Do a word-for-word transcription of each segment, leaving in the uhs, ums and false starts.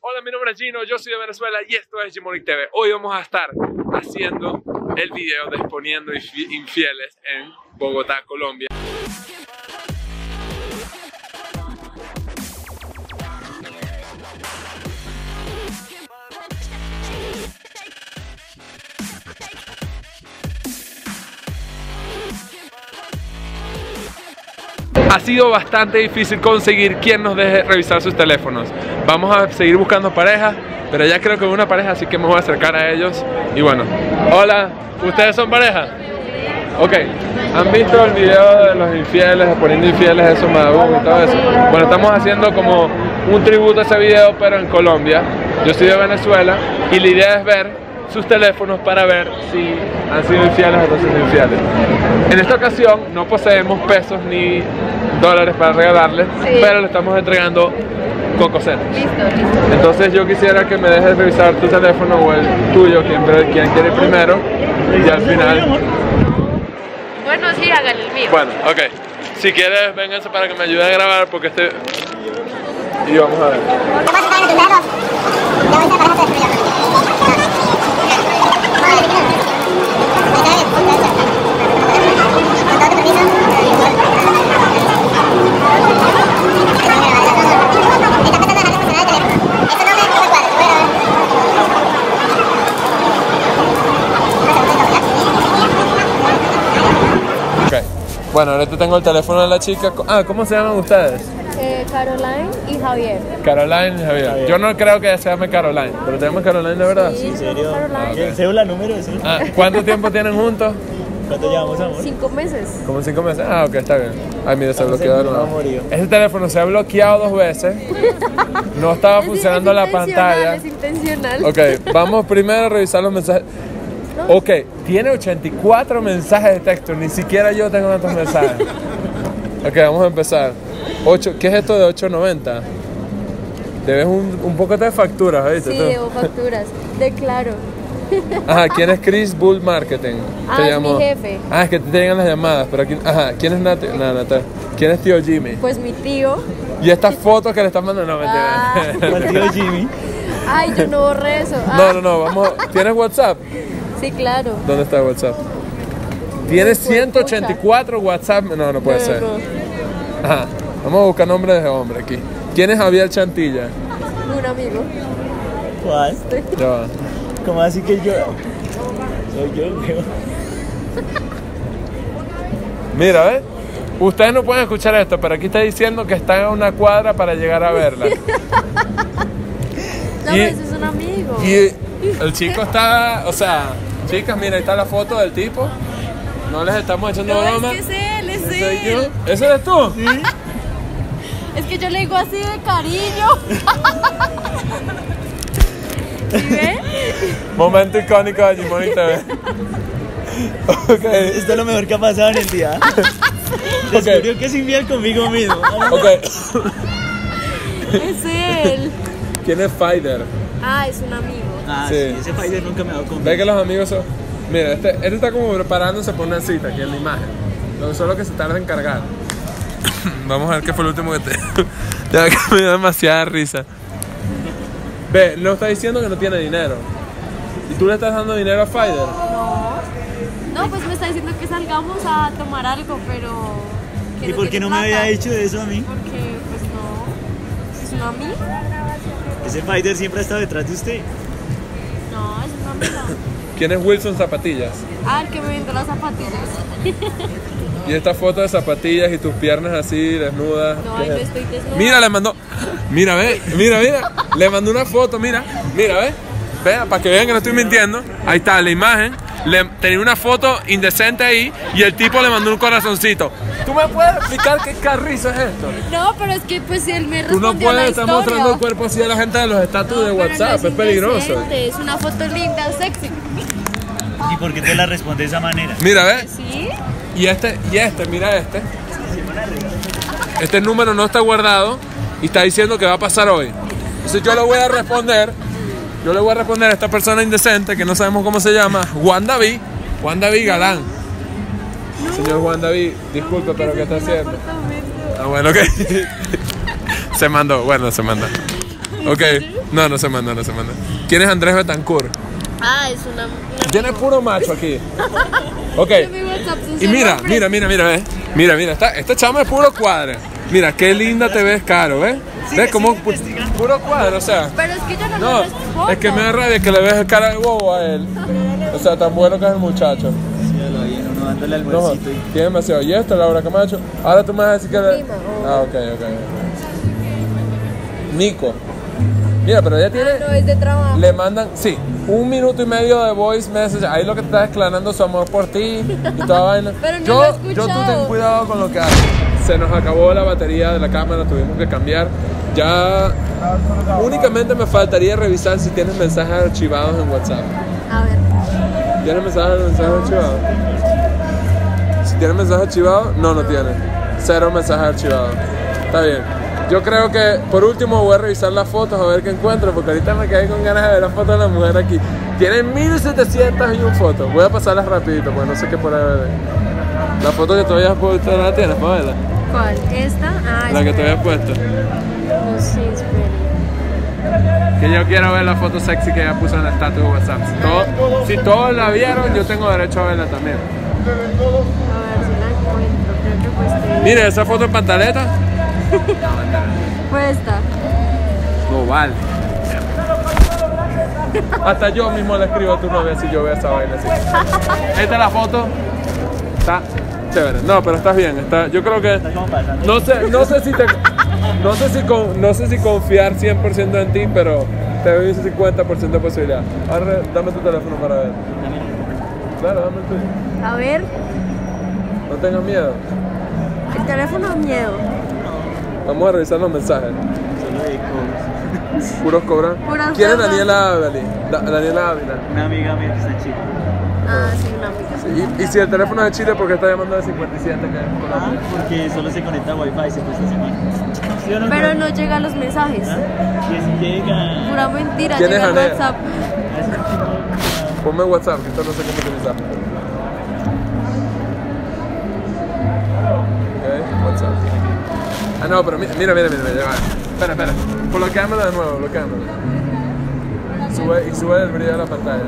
Hola, mi nombre es Gino, yo soy de Venezuela y esto es Gimonic T V. Hoy vamos a estar haciendo el video de Exponiendo Infieles en Bogotá, Colombia. Ha sido bastante difícil conseguir quien nos deje revisar sus teléfonos. Vamos a seguir buscando parejas, pero ya creo que es una pareja, así que me voy a acercar a ellos. Y bueno, hola, ¿ustedes son pareja? Ok, ¿han visto el video de los infieles, Exponiendo Infieles, eso, Madabun y todo eso? Bueno, estamos haciendo como un tributo a ese video, pero en Colombia. Yo soy de Venezuela y la idea es ver sus teléfonos para ver si han sido infieles o no son infieles. En esta ocasión no poseemos pesos ni dólares para regalarles, sí, pero le estamos entregando cocosetas. Listo, listo. Entonces yo quisiera que me dejes revisar tu teléfono o el tuyo, quien, quien quiere ir primero, y al final... Bueno, sí, háganle el mío. Bueno, ok. Si quieres, vénganse para que me ayuden a grabar porque este... Y vamos a ver. Bueno, ahorita tengo el teléfono de la chica. Ah, ¿cómo se llaman ustedes? Eh, Caroline y Javier. Caroline y Javier. Javier. Yo no creo que se llame Caroline, pero te llamas Caroline de verdad. Sí, ¿en serio? Caroline. ¿El cédula número? Sí. Ah, ¿cuánto tiempo tienen juntos? ¿Cuánto llevamos, amor? Cinco meses. ¿Como cinco meses? Ah, ok, está bien. Ay, mira, se Estamos bloqueó de en nuevo. amorío. Ese teléfono se ha bloqueado dos veces. No estaba Es- funcionando es la intencional, pantalla. Es intencional. Ok, vamos primero a revisar los mensajes. Ok, tiene ochenta y cuatro mensajes de texto. Ni siquiera yo tengo tantos mensajes. Ok, vamos a empezar. ocho, ¿qué es esto de ocho noventa? Debes un, un poco de facturas, ¿viste? Sí, tú? debo facturas. Declaro. Ajá, ¿quién es Chris Bull Marketing? Ah, es mi jefe. Ah, es que te llegan las llamadas, pero aquí... Ajá, ¿quién es Nati? No, no, te- ¿quién es tío Jimmy? Pues mi tío. Y estas fotos que le están mandando, no, Ah. mentira. ¿Cuál tío Jimmy? Ay, yo no borré eso. Ah, No, no, no, vamos... ¿Tienes WhatsApp? Sí, claro. ¿Dónde está WhatsApp? Tienes ciento ochenta y cuatro WhatsApp... No, no puede No, ser. no. Ajá, vamos a buscar nombre de hombre aquí. ¿Quién es Javier Chantilla? Un amigo. ¿Cuál? Ya va. ¿Cómo así que yo? Soy yo, creo. Mira, ¿ves? Ustedes no pueden escuchar esto, pero aquí está diciendo que está en una cuadra para llegar a verla. No, Y- pero ese es un amigo. Y el chico está, o sea, chicas, mira, ahí está la foto del tipo. No les estamos echando No, broma. es que es él, es ¿Soy yo? él. ¿Ese eres tú? Es que yo le digo así de cariño. ¿Sí ve? Momento icónico de Gimonic T V. Ok, Esto es lo mejor que ha pasado en el día. Descubrió que es infiel conmigo mismo. ok. Es él. ¿Quién es Fider? Ah, es un amigo. Ah, Sí. sí, ese Pfizer nunca me ha dado Ve conmigo. que los amigos son... Mira, este, este está como preparándose para una cita aquí en la imagen. Lo solo que se tarda en cargar. Vamos a ver qué fue el último que te... Ya que me dio demasiada risa. Ve, no está diciendo que no tiene dinero. ¿Y tú le estás dando dinero a Fider? No. No, pues me está diciendo que salgamos a tomar algo, pero... que ¿Y por qué tiene no me plata. había dicho eso a mí? Porque, pues no. ¿Es un amigo? Ese Pfizer siempre ha estado detrás de usted. No, es un amigo. ¿Quién es Wilson Zapatillas? Ah, el que me vendió las zapatillas. Y esta foto de zapatillas y tus piernas así, desnudas. No, ¿Qué ahí no es? estoy desnuda. Mira, le mandó... Mira, ve, mira, mira. Le mandó una foto, mira. Mira, ve. Vea, para que vean que no estoy mintiendo. Ahí está la imagen. Le, tenía una foto indecente ahí y el tipo le mandó un corazoncito. ¿Tú me puedes explicar qué carrizo es esto? No, pero es que pues él me Tú respondió no puedes la estar historia. mostrando el cuerpo así a la gente de los estatus No, de pero WhatsApp. no Es peligroso. indecente, Es una foto linda, sexy. ¿Y por qué te la responde de esa manera? Mira, ve. ¿Sí? Y este, y este, mira este. Este número no está guardado y está diciendo que va a pasar hoy. Entonces yo le voy a responder, yo le voy a responder a esta persona indecente que no sabemos cómo se llama, Juan David, Juan David Galán. No. Señor Juan David, disculpe, pero ¿qué está haciendo? Ah, bueno, ok. Se mandó, bueno, se mandó. Ok, no, no se manda, no se manda. ¿Quién es Andrés Betancourt? Ah, es una... una Tiene puro macho aquí. Ok. Mi WhatsApp es Y un mira, hombre. mira, mira, mira, ¿ves? Mira, mira, esta, esta chama es puro cuadre. Mira, qué linda te ves, Caro, ¿ves? ¿Ves cómo pu- puro cuadre, o sea? Pero es que yo no, No, le respondo. es que me da rabia que le ves cara de bobo a él. O sea, tan bueno que es el muchacho. Sí, lo vi, uno dándole No, almuercito y... tiene demasiado. Y esto, Laura Camacho. Ahora tú me vas a decir que le... Prima, o- Ah, ok, ok. Nico. Mira, pero ella tiene... No, es de trabajo. Le mandan, sí, un minuto y medio de voice message. Ahí lo que está declarando su amor por ti y toda vaina. Pero no yo, lo he yo tú ten escuchado. cuidado con lo que haces. Se nos acabó la batería de la cámara, tuvimos que cambiar. Ya únicamente me faltaría revisar si tienes mensajes archivados en WhatsApp. A ver. ¿Tienes mensajes, mensajes archivados? Si tienes mensajes archivados, no, no tiene. Cero mensajes archivados. Está bien. Yo creo que por último voy a revisar las fotos a ver qué encuentro, porque ahorita me quedé con ganas de ver las fotos de la mujer aquí. Tiene mil setecientas y un fotos. Voy a pasarlas rapidito, porque no sé qué por ahí ver. La foto que todavía has puesto, ¿no la tienes para verla? ¿Cuál? ¿Esta? Ah, La que espera. te había puesto. No sé, espera. Que yo quiero ver la foto sexy que ella puso en el estatus de WhatsApp. Si, todo- si todos la vieron, yo tengo derecho a verla también. A ver si la encuentro. Creo que fue este. Mire, esa foto en pantaleta. Fue esta. No vale. Hasta yo mismo le escribo a tu novia si yo veo esa vaina así. Esta es la foto. Está chévere. No, pero estás bien. Está, yo creo que. Está como pasando. No sé, no sé si te. No sé si, con, no sé si confiar cien por ciento en ti, pero te doy un cincuenta por ciento de posibilidad. Ahora dame tu teléfono para ver. Claro, dame el tuyo. A ver. No tengas miedo. El teléfono miedo. Vamos a revisar los mensajes. Solo de cobros. Puros cobran. Puras ¿Quién es cobran. Daniela Ávila? Da- Daniela Ávila. Una amiga mía que está en Chile. Ah, sí, una amiga. Y, y si el teléfono es de Chile, ¿por qué está llamando de cincuenta y siete que es Ah, Colombia? porque solo se conecta a Wi-Fi, se presta semana. ¿Sí o no? Pero no llegan los mensajes. ¿Ah? Que si llega... Pura mentira. ¿Quién Llega es el Anea? WhatsApp. Es un tipo... Ponme WhatsApp, que esto no sé cómo utilizar. Ok, WhatsApp. Ah, no, pero mira, mira, mira, mira, ya va. Espera, espera. Bloqueámelo de nuevo, bloqueámelo. Sube, y sube el brillo de la pantalla.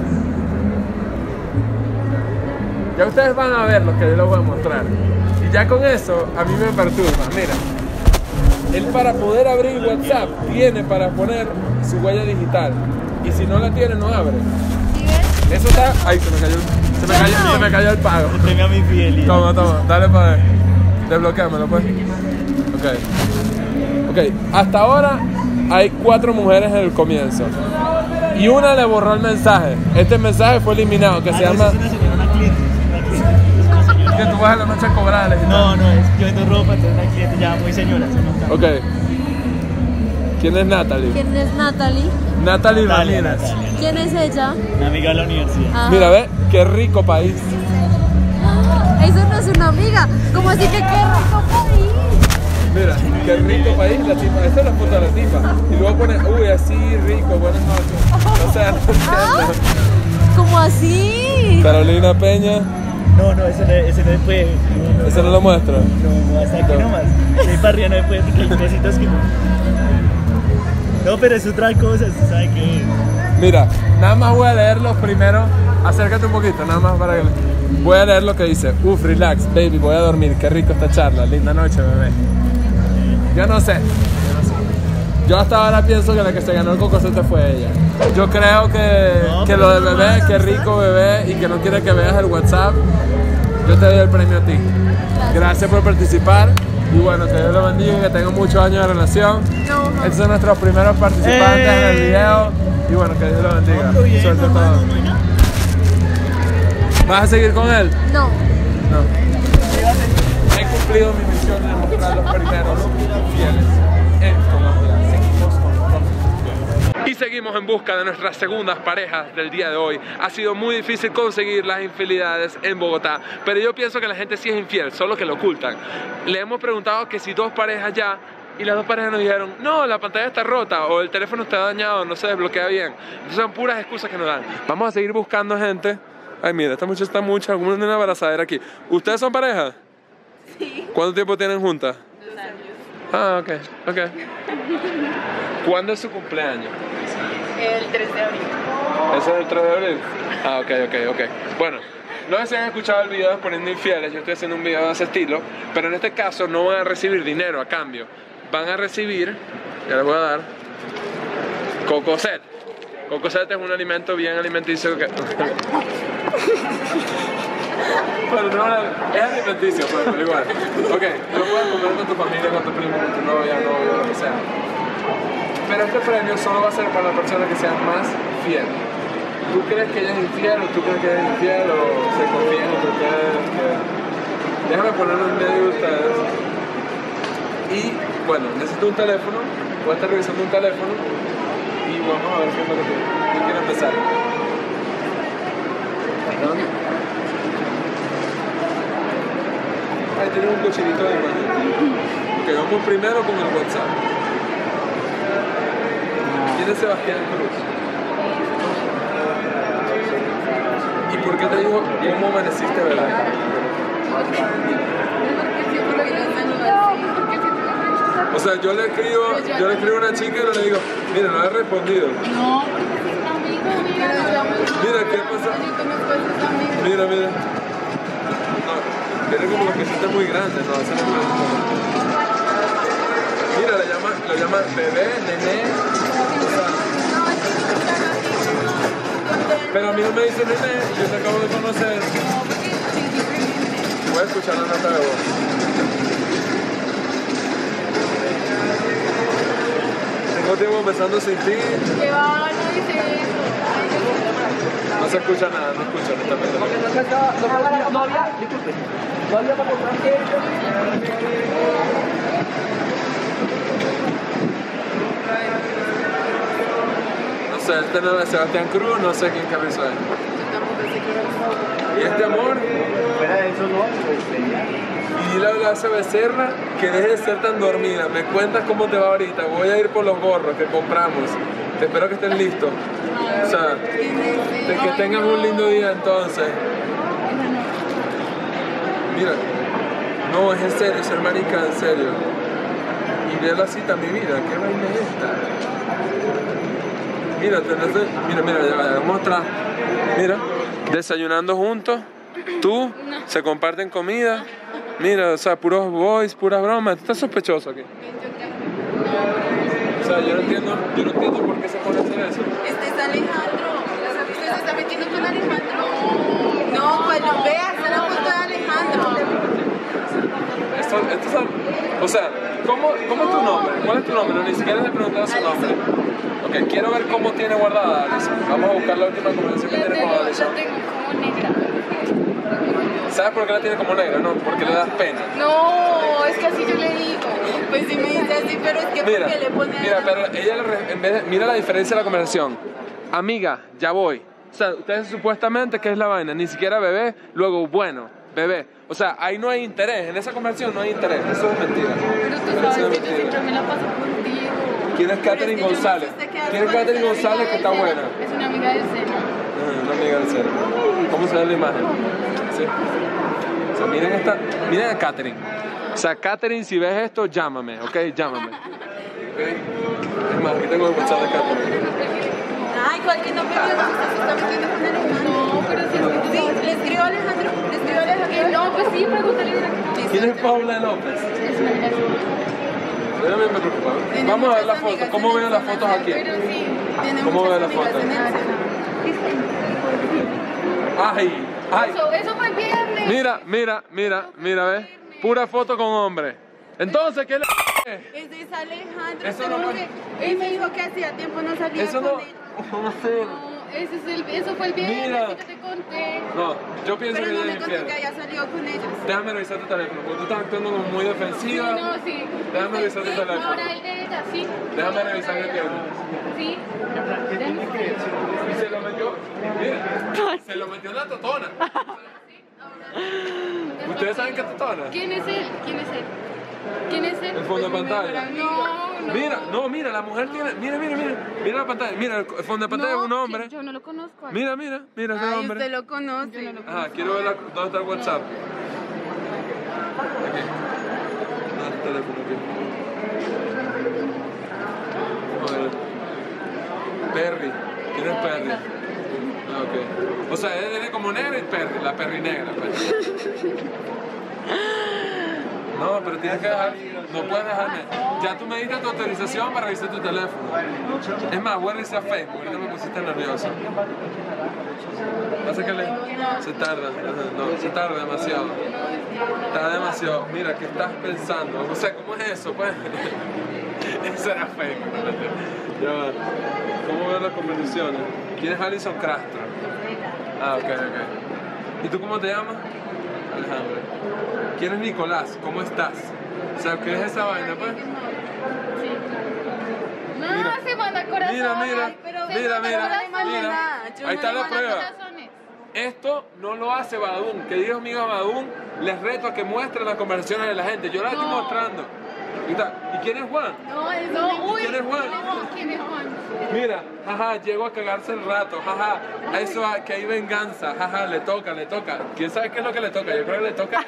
Ya ustedes van a ver lo que yo les voy a mostrar. Y ya con eso, a mí me perturba. Mira, él para poder abrir WhatsApp tiene para poner su huella digital. Y si no la tiene, no abre. ¿Sí ves? Eso está... Ay, se me cayó, se me cayó, se me cayó el pago. El premio a mi fidelidad. Toma, toma, dale para ver. Desbloquéamelo, pues. Ok. Ok, hasta ahora hay cuatro mujeres en el comienzo. Y una le borró el mensaje. Este mensaje fue eliminado, que Ah, se no, llama... esa es una señora, una cliente. Una cliente. Es una señora. Que tú vas a la noche a cobrarles y tal. No, no, es, yo vendo ropa, entonces una cliente ya muy señora. Se nota. Ok. ¿Quién es Natalie? ¿Quién es Natalie? Natalie Natalia, Ramírez. Natalia. ¿Quién es ella? Una amiga de la universidad. Ah. Mira, ve, qué rico país. Eso no es una amiga. ¿Cómo así que qué rico país? Mira, qué rico país la tipa. Esta es la foto de la tipa. Y luego pone, uy, así rico, buenas noches. O sea, no entiendo. ¿Cómo así? Carolina Peña, No, no, ese no, ese no puede. No, no, eso no lo muestro. no, hasta aquí No. nomás. De ahí para arriba no puede porque hay cositas que no. No, pero es otra cosa, ¿usted sabe qué? Mira, nada más voy a leer los primeros. Acércate un poquito, nada más para que. Voy a leer lo que dice. Uf, relax, baby, voy a dormir. Qué rico esta charla. Linda noche, bebé. Yo no sé. Yo no sé. Yo hasta ahora pienso que la que se ganó el cocosete fue ella. Yo creo que, No, que pero lo de no bebé, más, qué ¿sabes? rico bebé y que no quiere que veas el WhatsApp. Yo te doy el premio a ti. Gracias por participar. Y bueno, que Dios lo bendiga y que tengan muchos años de relación. No, no. Estos son nuestros primeros participantes en el ¡Eh! video. Y bueno, que Dios lo bendiga. Todo bien, Suerte a hermano, todos. no hay nada. ¿Vas a seguir con él? No. No. He cumplido mi misión de mostrar los primeros fieles en Colombia. Seguimos con los... Y seguimos en busca de nuestras segundas parejas del día de hoy. Ha sido muy difícil conseguir las infidelidades en Bogotá, pero yo pienso que la gente sí es infiel, solo que lo ocultan. Le hemos preguntado que si dos parejas ya, y las dos parejas nos dijeron, no, la pantalla está rota, o el teléfono está dañado, no se desbloquea bien. Entonces son puras excusas que nos dan. Vamos a seguir buscando gente. Ay, mira, esta muchacha está mucha, como una abrazadera aquí. ¿Ustedes son pareja? Sí. ¿Cuánto tiempo tienen juntas? Ah, ok, ok. ¿Cuándo es su cumpleaños? El tres de abril. ¿Ese es el tres de abril? Ah, ok, ok, ok. Bueno, no sé si han escuchado el video de Poniendo Infieles, yo estoy haciendo un video de ese estilo, pero en este caso no van a recibir dinero a cambio. Van a recibir, ya les voy a dar, Cocosette. Cocosette es un alimento bien alimenticio que... Bueno, no, es alimenticio, pues, pero igual. Ok, lo puedes comer con tu familia, con tu primo, con tu novia, novio, lo que sea. Pero este premio solo va a ser para las personas que sean más fieles. ¿Tú crees que ella es infiel o tú crees que ella es infiel o se confían entre ustedes? Que... Déjame ponerlo en medio de ustedes. Y bueno, necesito un teléfono, voy a estar revisando un teléfono y vamos a ver qué es lo que tiene. Yo quiero empezar. ¿No? Ahí tenemos un cochinito de imagen. Ok, vamos primero con el WhatsApp. ¿Quién es Sebastián Cruz? ¿Y por qué te digo cómo amaneciste, verdad? O sea, yo le escribo, yo le escribo a una chica y le digo, mira, no le he respondido. No, porque es un amigo, mira. Mira, ¿qué pasa? Mira, mira. Tiene como los que sienten muy grandes, ¿no? Ese no es Mira, le llama, lo llama bebé, nené. O sea, pero a mí no me dice nené, yo te acabo de conocer. Voy a escuchar la nota de voz. Tengo tiempo pensando sin ti. Que va, no dice eso. No se escucha nada, no escucha honestamente. No había, disculpe, no había para comprar que No sé, este no es Sebastián Cruz, no sé quién cabeza es. ¿Y este amor? fuera de eso no, pues sería. Y dile a Blas Becerra que deje de ser tan dormida. Me cuentas cómo te va ahorita. Voy a ir por los gorros que compramos. Te espero que estén listos. O sea, de que tengas un lindo día entonces. Mira, no, es en serio, ser marica, en serio. Y ve la cita, mi vida, ¿qué vaina es esta? Mira, tenés, mira, mira, ya vaya, vamos atrás. Mira, desayunando juntos, tú, se comparten comida. Mira, o sea, puros boys, puras bromas. ¿Tú estás sospechoso aquí? O sea, yo no entiendo, yo no entiendo por qué se pone a hacer eso. Este es Alejandro. Usted se está metiendo con Alejandro. No, pues no veas, se la foto de Alejandro. Esto, esto es, o sea, ¿cómo, ¿cómo es tu nombre? ¿Cuál es tu nombre? No, ni siquiera le he preguntado su nombre. Ok, quiero ver cómo tiene guardada Alison. Vamos a buscar la última conversación que tiene con Alison. La tengo como negra. ¿Sabes por qué la tiene como negra? No, porque le das pena. No, es que así yo le digo. Pues sí me dice así, pero es que Mira, porque le pone. mira, pero ella le re- en vez de, mira la diferencia de la conversación. Amiga, ya voy. O sea, ustedes supuestamente, ¿qué es la vaina? Ni siquiera bebé, luego bueno, bebé. O sea, ahí no hay interés, en esa conversación no hay interés. Eso es mentira. Pero tú Eso sabes es que yo mentira. siempre me la paso contigo. ¿Quién es Katherine Pero es que yo no González? sé usted qué hace ¿Quién es con Katherine esa González que está Del buena? Sena. Es una amiga del Sena. Ah, una amiga del cero. ¿Cómo se ve la imagen? Sí. O sea, miren esta, miren a Katherine. O sea, Katherine, si ves esto, llámame, ¿ok? Llámame. ¿Ok? Es más, aquí tengo el WhatsApp de Katherine. Ay, cualquier nombre que usted se está metiendo con Alejandro. No, pero si es que Sí, le escribo a Alejandro. Le escribo a Alejandro. No, pues sí, pregúntale una que ¿Quién es Paula López? es una amiga del Sena. Yo también me preocupa. Tiene Vamos a ver muchas las fotos. amigas ¿Cómo en veo el las Sena, fotos aquí? Pero sí. Tiene ¿Cómo muchas ve la amigas foto? en el Sena. ¡Ay! ¡Ay! Eso, eso fue el viernes. Mira, mira, mira, mira, ¿ves? Pura foto con hombre. Entonces, ¿qué es la Ese es Alejandro. Eso usted no no fue- que- Él me dijo que hacía tiempo no salía Eso con no... él. No sé. No, ese es el, eso fue el viernes Mira. que yo te conté. No, yo pienso Pero que no ella me es contó que infiel. haya salido con ellos. Déjame revisar tu teléfono, porque tú estás actuando como muy Sí, defensiva. no, sí. Déjame revisar tu teléfono. Ahora el de ella, sí. Déjame revisar qué tiene. Sí. Y se lo metió, mira, se lo metió en la totona. ¿Ustedes saben qué es totona? ¿Quién es él? ¿Quién es él? ¿Quién es él? El fondo de Pues mi pantalla. mejor amigo. No, no. Mira, no, mira, la mujer tiene, mira, mira, mira, mira la pantalla, mira, el fondo de pantalla No, es un hombre. Yo no lo conozco. Mira, mira, mira ese Ay, hombre. usted lo conoce. Yo no lo Ah, quiero ver la, dónde está el WhatsApp. Aquí. ¿Dónde está el teléfono aquí? Joder. Perry. ¿Quién es Perry? Ah, ok. O sea, él es como negra y Perry, la Perry negra. Pues. No, pero tienes que dejar, no puedes dejarme. Ya tú me diste tu autorización para revisar tu teléfono. Es más, voy a revisar Facebook, ahorita me pusiste nervioso. Pasa que le... se tarda, no, se tarda demasiado. Está demasiado. Mira, ¿qué estás pensando? O sea, ¿cómo es eso? Pues, eso era Facebook. Ya va. ¿Cómo ven las conversaciones? ¿Quién es Alison Castro? Ah, ok, ok. ¿Y tú cómo te llamas? Alejandro. ¿Quién es Nicolás? ¿Cómo estás? O sea, ¿qué es esa vaina, pues? No, mira, se manda corazones. Mira, mira, Ay, pero mira, mira, mira. Ahí está la prueba. Esto no lo hace Badum. Queridos amigos Badum, les reto a que muestren las conversaciones de la gente. Yo las no. estoy mostrando. ¿Y quién es Juan? No, es no, uy, ¿Quién es Juan? ¿Quién es Juan? Mira, jaja, llego a cagarse el rato, jaja, a eso que hay venganza, jaja, le toca, le toca. ¿Quién sabe qué es lo que le toca? Yo creo que le toca.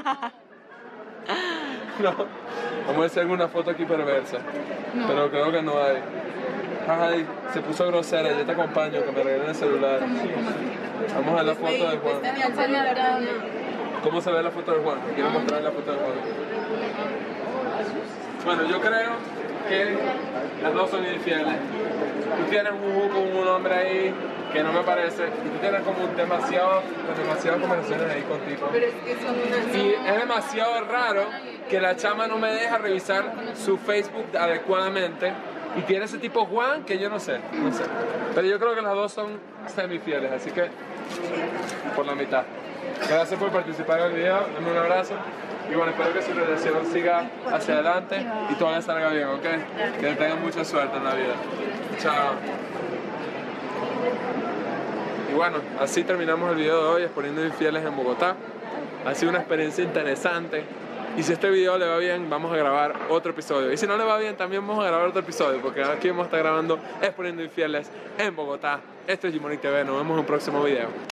No, vamos a hacer alguna foto aquí perversa, no. Pero creo que no hay. Jaja, se puso grosera, yo te acompaño, que me regalen el celular. Vamos a ver la foto de Juan. ¿Cómo se ve la foto de Juan? Quiero mostrar la foto de Juan. Bueno, yo creo que las dos son infieles. Tú tienes un, con un hombre ahí que no me parece, y tú tienes como demasiado, demasiadas conversaciones ahí contigo. Pero es que son unas... Y es demasiado raro que la chama no me deja revisar su Facebook adecuadamente. Y tiene ese tipo Juan que yo no sé, no sé. Pero yo creo que las dos son semifieles, así que por la mitad. Gracias por participar en el video, dame un abrazo. Y bueno, espero que su relación siga hacia adelante y todo le salga bien, ¿ok? Que tengan mucha suerte en la vida. Chao. Y bueno, así terminamos el video de hoy, exponiendo infieles en Bogotá. Ha sido una experiencia interesante. Y si este video le va bien, vamos a grabar otro episodio. Y si no le va bien, también vamos a grabar otro episodio, porque aquí vamos a estar grabando Exponiendo Infieles en Bogotá. Esto es Gmonic T V, nos vemos en un próximo video.